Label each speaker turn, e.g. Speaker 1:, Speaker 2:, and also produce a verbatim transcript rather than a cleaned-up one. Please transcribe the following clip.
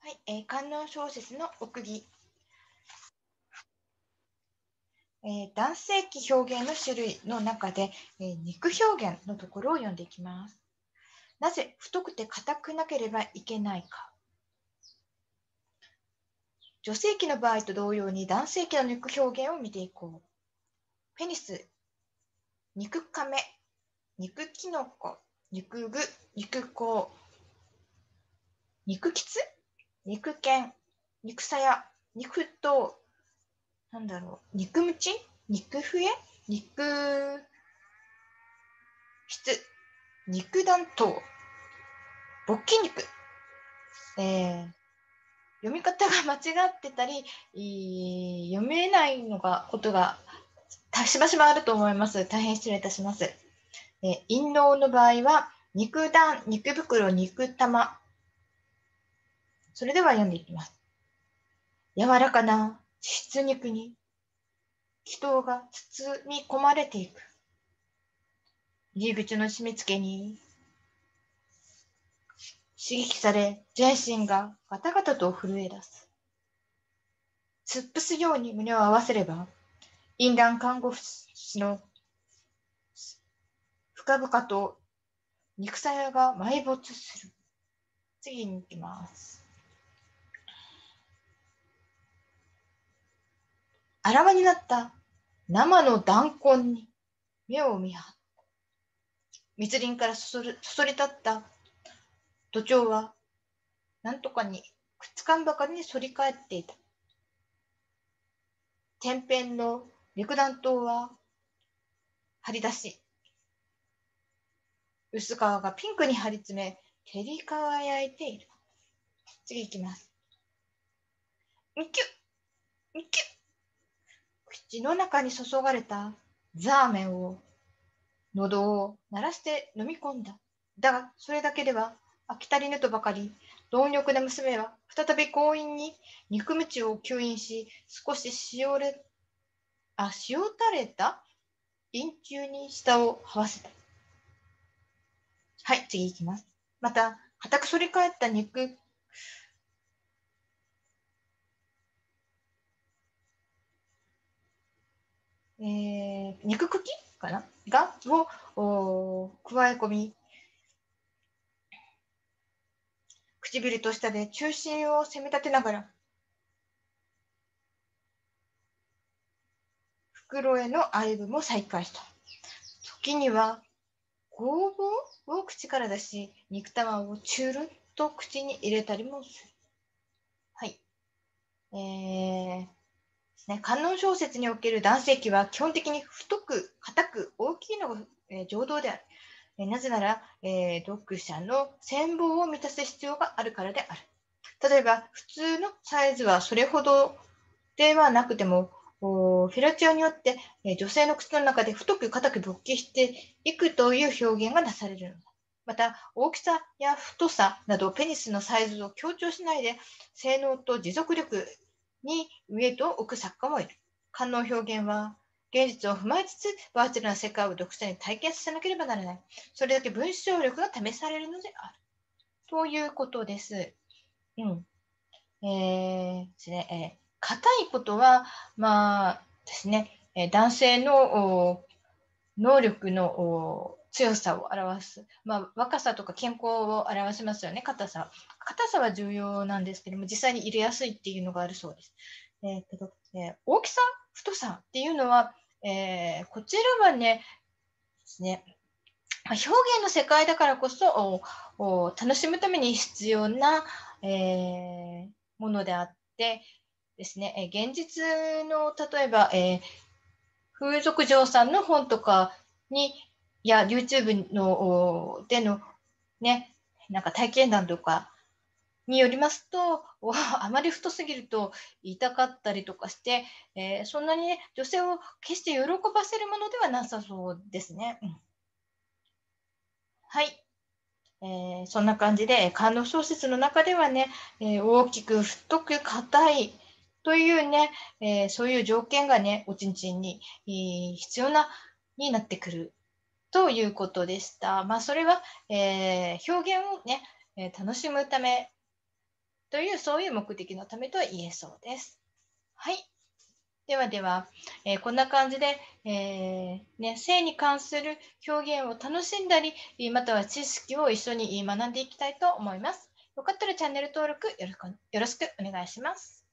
Speaker 1: はい、えー、観音小説の奥義、えー、男性器表現の種類の中で、えー、肉表現のところを読んでいきます。なぜ太くて硬くなければいけないか。女性器の場合と同様に男性器の肉表現を見ていこう。ペニス、肉亀、肉キノコ、肉具、肉甲、肉膣、肉剣、肉鞘、肉沸騰、なんだろう、肉ムチ、肉笛、肉質、肉弾頭、勃起肉、えー、読み方が間違ってたり、読めないのがことがしばしばあると思います。大変失礼いたします。えー、陰嚢の場合は、肉弾、肉袋、肉玉。それでは読んでいきます。柔らかな脂質肉に、気筒が包み込まれていく。入り口の締め付けに、刺激され、全身がガタガタと震え出す。突っ伏すように胸を合わせれば、淫乱看護師の深々と肉鞘が埋没する。次に行きます。あらわになった生の弾痕に目を見張った。密林からそそり立った土壌は何とかにくっつかんばかりに反り返っていた。天辺の肉弾頭は張り出し、薄皮がピンクに張り詰め、照り輝いている。次いきます。にきゅにきゅ口の中に注がれたザーメンを喉を鳴らして飲み込んだ。だが、それだけでは飽き足りぬとばかり、貪欲な娘は再び強引に肉鞭を吸引し、少し塩れあ塩垂れた陰中に舌を這わせた。はい、次いきます。また、固く反り返った肉、えー、肉茎かながを加え込み、唇と舌で中心を攻め立てながら、袋への愛撫も再開した。時には、ごぼうを口から出し、肉玉をチュルッと口に入れたりもする。はい。えー、ですね。観音小説における男性器は基本的に太く、硬く、大きいのが、えー、常道である。えー、なぜなら、えー、読者の羨望を満たす必要があるからである。例えば、普通のサイズはそれほどではなくても、フェラチオによって、えー、女性の口の中で太く硬く勃起していくという表現がなされるのだ。また、大きさや太さなどペニスのサイズを強調しないで、性能と持続力にウエイトを置く作家もいる。官能表現は、現実を踏まえつつ、バーチャルな世界を読者に体験させなければならない。それだけ文章力が試されるのである。ということです。うん。えー、ですね、えー硬いことは、まあですね、えー男性の能力の強さを表す、まあ、若さとか健康を表しますよね、硬さ。硬さは重要なんですけども、実際に入れやすいっていうのがあるそうです。えーけどえー大きさ、太さっていうのは、えーこちらはね、ですね、表現の世界だからこそおお楽しむために必要な、えーものであってですね、え現実の例えば、えー風俗嬢さんの本とかに、いや、YouTube のでのね、なんか体験談とかによりますと、あまり太すぎると痛かったりとかして、えーそんなにね、女性を決して喜ばせるものではなさそうですね。うん、はい。えーそんな感じで、観音小説の中ではね、えー大きく太く硬いというね、えーそういう条件がね、おちんちんに、えー必要な、になってくるということでした。まあ、それは、えー表現をね、えー楽しむためという、そういう目的のためと言えそうです。はい。ではでは、えーこんな感じで、えーね、性に関する表現を楽しんだり、または知識を一緒に学んでいきたいと思います。よかったらチャンネル登録よろしくよろしくお願いします。